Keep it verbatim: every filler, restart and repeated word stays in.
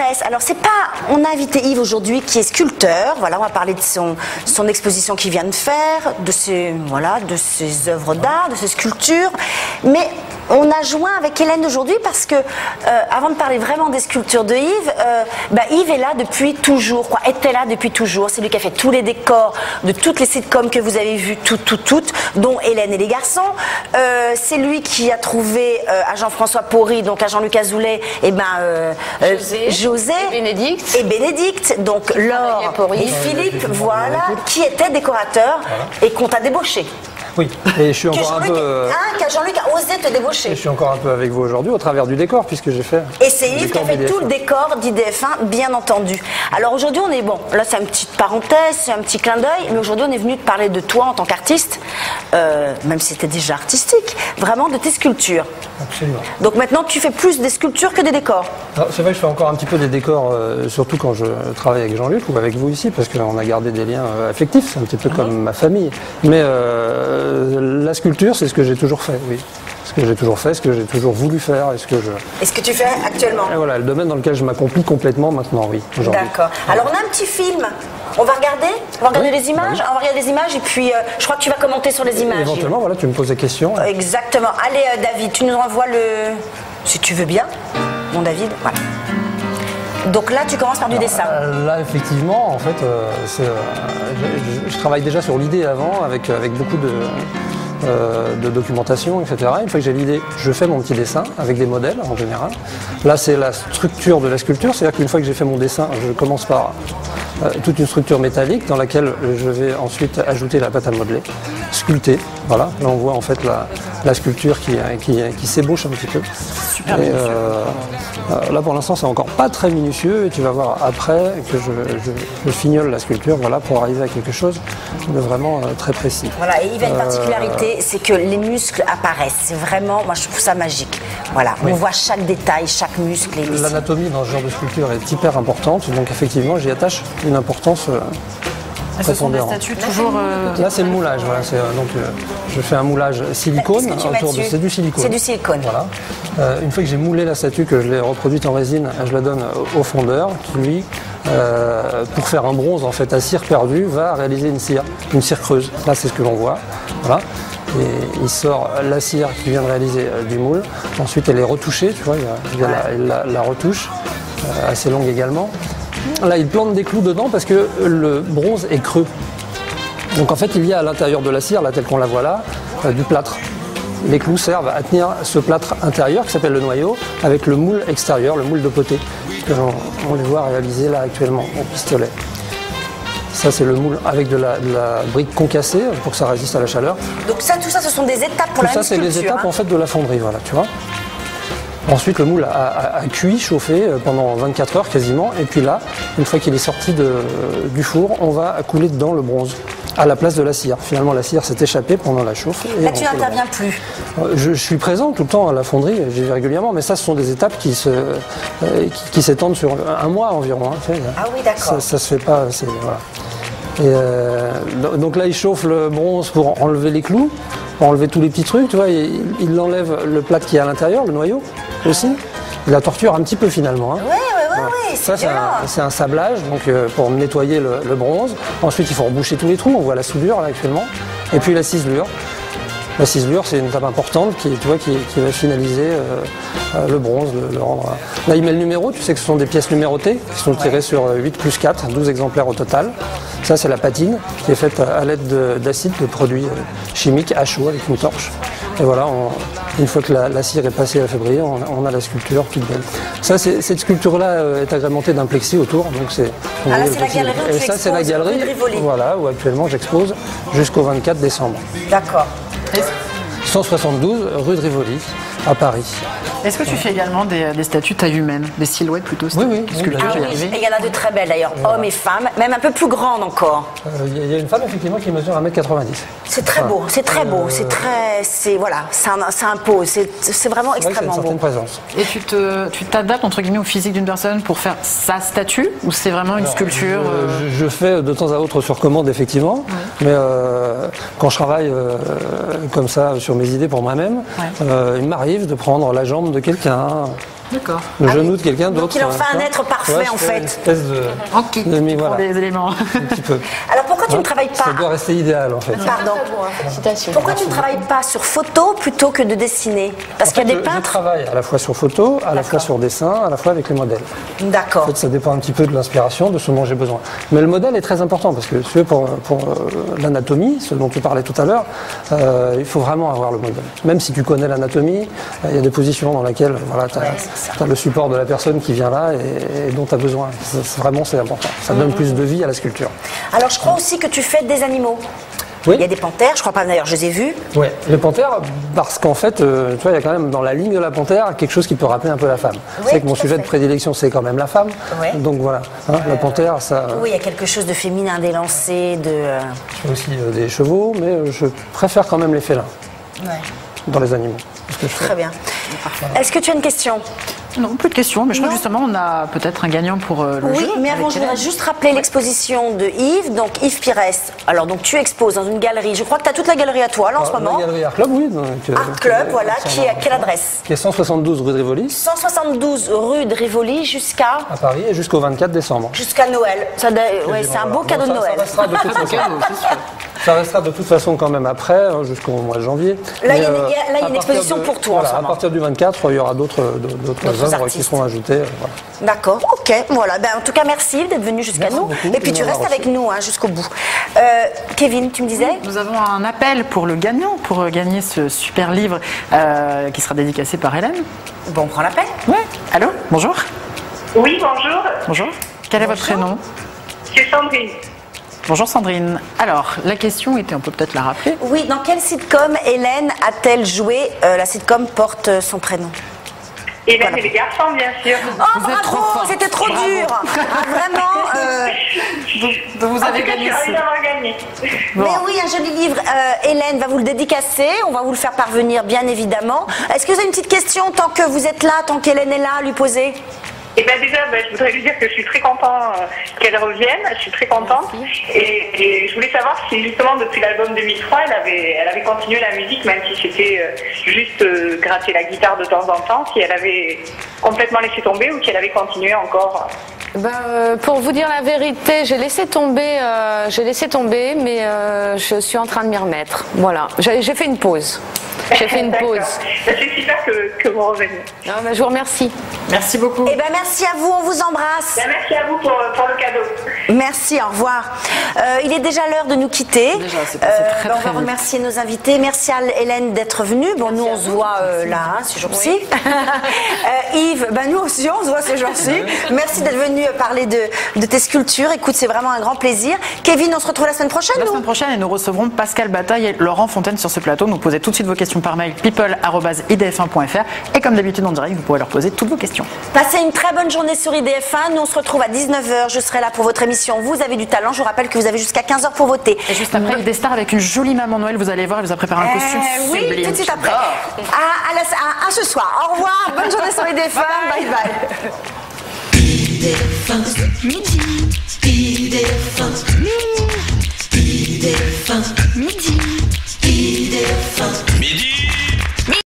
m'intéresse. Alors c'est pas, on a invité Yves aujourd'hui qui est sculpteur. Voilà, on va parler de son son exposition qu'il vient de faire, de ses voilà, de ses œuvres d'art, de ses sculptures. Mais on a joint avec Hélène aujourd'hui parce que, euh, avant de parler vraiment des sculptures de Yves, euh, bah Yves est là depuis toujours, quoi, était là depuis toujours. C'est lui qui a fait tous les décors de toutes les sitcoms que vous avez vues, toutes, toutes, toutes, dont Hélène et les garçons. Euh, c'est lui qui a trouvé euh, à Jean-François Porry, donc à Jean-Luc Azoulay, et ben euh, José, José et Bénédicte, et Bénédicte, donc Laure et Philippe, voilà, qui étaient décorateurs voilà. Et qu'on t'a débauché. Oui, et je suis Que encore un Jean-Luc, peu... hein, que Jean-Luc a osé te débaucher. Et je suis encore un peu avec vous aujourd'hui au travers du décor, puisque j'ai fait... Et c'est Yves qui a fait d'I D F un. tout le décor d'I D F un, bien entendu. Alors aujourd'hui, on est bon. Là, c'est une petite parenthèse, c'est un petit clin d'œil, mais aujourd'hui, on est venu te parler de toi en tant qu'artiste, euh, même si c'était déjà artistique, vraiment de tes sculptures. Absolument. Donc maintenant, tu fais plus des sculptures que des décors. C'est vrai que je fais encore un petit peu des décors, euh, surtout quand je travaille avec Jean-Luc ou avec vous ici, parce qu'on a gardé des liens euh, affectifs, c'est un petit peu mmh. comme ma famille. Mais euh, la sculpture, c'est ce que j'ai toujours fait, oui. Ce que j'ai toujours fait, ce que j'ai toujours voulu faire, et ce que je... Et ce que tu fais actuellement. Et voilà, le domaine dans lequel je m'accomplis complètement maintenant, oui, aujourd'hui. D'accord. Alors on a un petit film. On va regarder On va regarder oui. les images bah oui. On va regarder les images et puis euh, je crois que tu vas commenter sur les images. Éventuellement, voilà, tu me poses des questions. Exactement. Allez euh, David, tu nous renvoies le... Si tu veux bien, mon David, voilà. Donc là, tu commences par du Alors, dessin. Euh, là, effectivement, en fait, euh, c'est, euh, je, je, je travaille déjà sur l'idée avant, avec, avec beaucoup de, euh, de documentation, et cetera. Une fois que j'ai l'idée, je fais mon petit dessin avec des modèles en général. Là, c'est la structure de la sculpture, c'est-à-dire qu'une fois que j'ai fait mon dessin, je commence par euh, toute une structure métallique dans laquelle je vais ensuite ajouter la pâte à modeler, sculpter. Voilà, là on voit en fait la, la sculpture qui, qui, qui s'ébauche un petit peu. Super et, euh, euh, là pour l'instant c'est encore pas très minutieux et tu vas voir après que je, je, je fignole la sculpture, voilà, pour arriver à quelque chose de vraiment euh, très précis. Voilà, et il y a une particularité, euh... c'est que les muscles apparaissent. C'est vraiment, moi je trouve ça magique. Voilà, oui. On voit chaque détail, chaque muscle. L'anatomie dans ce genre de sculpture est hyper importante, donc effectivement j'y attache une importance. Euh, Ah, ce sont des statues toujours... Euh... Là, c'est le moulage. Voilà, donc, euh, je fais un moulage silicone autour de... C'est du silicone. C'est du silicone. Voilà. Euh, une fois que j'ai moulé la statue, que je l'ai reproduite en résine, je la donne au fondeur qui, lui, euh, pour faire un bronze en fait à cire perdue, va réaliser une cire, une cire creuse. Là, c'est ce que l'on voit. Voilà. Et il sort la cire qui vient de réaliser euh, du moule. Ensuite, elle est retouchée. Tu vois, il y a, il y a la, la, la retouche, euh, assez longue également. Là, il plante des clous dedans parce que le bronze est creux. Donc en fait, il y a à l'intérieur de la cire, là, telle qu'on la voit là, euh, du plâtre. Les clous servent à tenir ce plâtre intérieur qui s'appelle le noyau avec le moule extérieur, le moule de potée, que l'on on les voit réaliser là actuellement au pistolet. Ça, c'est le moule avec de la, de la brique concassée pour que ça résiste à la chaleur. Donc ça, tout ça, ce sont des étapes pour tout la ça, c'est les étapes hein. en fait de la fonderie, voilà, tu vois. Ensuite, le moule a, a, a cuit, chauffé pendant vingt-quatre heures quasiment. Et puis là, une fois qu'il est sorti de, du four, on va couler dedans le bronze à la place de la cire. Finalement, la cire s'est échappée pendant la chauffe. Là, tu n'interviens plus. Je, je suis présent tout le temps à la fonderie, j'y vais régulièrement. Mais ça, ce sont des étapes qui se, euh, qui, qui s'étendent sur un mois environ. Hein. Ah oui, d'accord. Ça, ça se fait pas. Voilà. Et euh, donc là, il chauffe le bronze pour enlever les clous, pour enlever tous les petits trucs. Tu vois, il, il enlève le plâtre qui est à l'intérieur, le noyau aussi. Il la torture un petit peu finalement. Hein. Oui, oui, oui, voilà. oui. Ça, c'est un, un sablage donc, euh, pour nettoyer le, le bronze. Ensuite, il faut reboucher tous les trous. On voit la soudure là actuellement. Et puis la ciselure. La ciselure, c'est une étape importante qui, tu vois, qui, qui va finaliser euh, euh, le bronze, le, le rendre. Là, il met le numéro. Tu sais que ce sont des pièces numérotées qui sont tirées ouais. sur huit plus quatre, douze exemplaires au total. Ça, c'est la patine qui est faite à, à l'aide d'acide, de, de produits euh, chimiques à chaud avec une torche. Et voilà, on, une fois que la, la cire est passée à la février, on, on a la sculpture toute belle. Ça, cette sculpture-là euh, est agrémentée d'un plexi autour. Donc c'est. Ah là, c'est la galerie. Et ça, c'est la galerie. Voilà, où actuellement j'expose jusqu'au vingt-quatre décembre. D'accord. cent soixante-douze rue de Rivoli, à Paris. Est-ce que tu fais également des, des statues taille humaine, des silhouettes plutôt? Oui, oui. Sculptures, ah, oui. Et il y en a de très belles d'ailleurs, voilà. Hommes et femmes, même un peu plus grandes encore. Il euh, y, y a une femme effectivement qui mesure un mètre quatre-vingt-dix. C'est très beau, c'est très beau, euh... c'est très, c'est voilà, ça impose, c'est vraiment extrêmement beau. Une présence. Et tu te, tu t'adaptes entre guillemets au physique d'une personne pour faire sa statue ou c'est vraiment une Alors, sculpture? Je, je, je fais de temps à autre sur commande effectivement, ouais. mais euh, quand je travaille euh, comme ça sur mes idées pour moi-même, ouais. euh, il m'arrive de prendre la jambe de quelqu'un. D'accord. Le Ah genou oui. de quelqu'un d'autre. Donc il en fait un hein, être parfait, ouais, je en fais fait. Une espèce de. Ok. de mi- Pour voilà, des éléments. un petit peu. Alors pourquoi tu Hein, ne travailles pas Ça doit rester idéal en fait. Pardon. Félicitations. Pourquoi tu ne travailles pas sur photo plutôt que de dessiner? Parce En qu'il y a fait, des je- Je peintres. travaille à la fois sur photo, à la fois D'accord. sur dessin, à la fois avec les modèles. D'accord. En fait, ça dépend un petit peu de l'inspiration, de ce dont j'ai besoin. Mais le modèle est très important parce que tu sais, pour, pour euh, l'anatomie, ce dont tu parlais tout à l'heure, euh, il faut vraiment avoir le modèle. Même si tu connais l'anatomie, euh, il y a des positions dans lesquelles voilà, tu as le support de la personne qui vient là et, et dont tu as besoin. C'est- c'est vraiment, c'est important. Ça donne plus de vie à la sculpture. Alors je crois aussi que tu fais des animaux. Oui. Il y a des panthères, je crois pas d'ailleurs, je les ai vus. Ouais, les panthères, parce qu'en fait, euh, tu vois, il y a quand même dans la ligne de la panthère quelque chose qui peut rappeler un peu la femme. Oui, c'est que mon tout à sujet fait. de prédilection, c'est quand même la femme. Ouais. Donc voilà, hein, la panthère, ça. Oui, il y a quelque chose de féminin, d'élancé, de. euh, Je fais aussi euh, des chevaux, mais euh, je préfère quand même les félins dans les animaux. C'est ce que je fais. Très bien. Est-ce que tu as une question? Non, plus de questions, mais je crois Non. que justement, on a peut-être un gagnant pour euh, le Oui, jeu. mais avec avant, je voudrais Hélène. juste rappeler l'exposition de Yves, donc Yves Pires. Alors, donc tu exposes dans une galerie. Je crois que tu as toute la galerie à toi, là, en ce Alors, moment. La galerie Art Club, oui. Donc, euh, Art Club, qui- voilà, qui- qui est à quelle adresse? Qui est cent soixante-douze rue de Rivoli, cent soixante-douze rue de Rivoli jusqu'à à Paris, et jusqu'au vingt-quatre décembre. jusqu'à Noël. Ça, doit- ouais, c'est un beau Voilà. cadeau Bon, de ça- Noël. Ça restera de toute façon. Cadeau, c'est sûr. Ça restera de toute façon quand même après, hein, jusqu'au mois de janvier. Là, il y a Mais, une- il y a- là, il y a à une partir exposition de- pour toi en voilà, ce à moment. partir du vingt-quatre, il y aura d'autres d'autres D'autres œuvres qui artistes. seront ajoutées. euh, voilà. D'accord, ok, voilà. Ben, en tout cas, merci d'être venu jusqu'à Merci nous. beaucoup Et puis de tu m'avoir restes reçu. avec nous hein, jusqu'au bout. Euh, Kevin, tu me disais? Nous avons un appel pour le gagnant, pour euh, gagner ce super livre euh, qui sera dédicacé par Hélène. Bon, on prend l'appel. Oui. Allô, bonjour. Oui, bonjour, Bonjour. Quel est votre prénom? c'est Sandrine. Bonjour Sandrine. Alors, la question était, on peut peut-être la rappeler. Oui, dans quelle sitcom Hélène a-t-elle joué? Euh, La sitcom porte euh, son prénom. Et là, Voilà. c'est les garçons, bien sûr. Oh, Vous êtes trop bravo, forte. c'était trop Bravo. dur. Ah, vraiment. euh, Donc vous En avez tout cas, je gagné suis ravie ce... d'avoir gagné. Bon. Mais oui, un joli livre. Euh, Hélène va vous le dédicacer. On va vous le faire parvenir, bien évidemment. Est-ce que vous avez une petite question tant que vous êtes là, tant qu'Hélène est là, à lui poser? Et bien déjà, ben, je voudrais lui dire que je suis très content euh, qu'elle revienne, je suis très contente. Et, et je voulais savoir si justement depuis l'album deux mille trois, elle avait, elle avait continué la musique, même si c'était euh, juste euh, gratter la guitare de temps en temps, si elle avait complètement laissé tomber ou si elle avait continué encore. Ben, euh, pour vous dire la vérité, j'ai laissé tomber, euh, j'ai laissé tomber, mais euh, je suis en train de m'y remettre. Voilà, j'ai j'ai fait une pause. J'ai fait une D'accord. pause. Ben, c'est super que, que vous reveniez. Non, ben, je vous remercie. Merci beaucoup. Eh ben, merci à vous. On vous embrasse. Ben, merci à vous pour, pour le cadeau. Merci, au revoir. Euh, il est déjà l'heure de nous quitter. Déjà, c'est passé très, ben, on très va vite. remercier nos invités. Merci à Hélène d'être venue. Bon, nous, on se voit euh, là, hein, ce jour-ci. Euh, Yves, ben, nous aussi, on se voit ce jour-ci. Merci d'être venu parler de, de tes sculptures. Écoute, c'est vraiment un grand plaisir. Kevin, on se retrouve la semaine prochaine, La nous semaine prochaine, et nous recevrons Pascal Bataille et Laurent Fontaine sur ce plateau. Nous posez tout de suite vos questions par mail people arobase i d f un point f r et comme d'habitude en direct, vous pourrez leur poser toutes vos questions. Passez une très bonne journée sur I D F un. Nous, on se retrouve à dix-neuf heures. Je serai là pour votre émission. Vous avez du talent. Je vous rappelle que vous avez jusqu'à quinze heures pour voter. Et juste après, il des stars avec une jolie maman Noël. Vous allez voir, elle vous a préparé un costume Euh, oui, sublime. tout de suite après. À, à, la- à- à ce soir. Au revoir. Bonne journée sur I D F un. Bye bye. I D F un, midi, I D F un, I D F un, midi, I D F un.